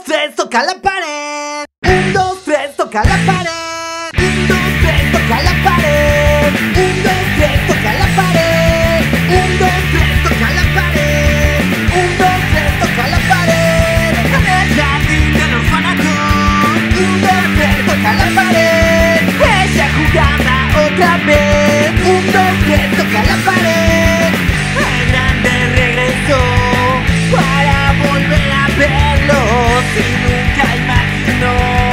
3, toca la pared. 1, 2, 3, toca la pared. 1, 2, 3, toca la pared. 1, 2, 3, toca la pared. 1, 2, 3, toca la pared. 1, 2, 3, toca la pared. En el jardín del orfanato. 1, 2, 3, toca la pared. Ella jugaba otra vez. 1, 2, 3, toca la pared. Hernández regresó para volver a verlo. Si nunca imaginó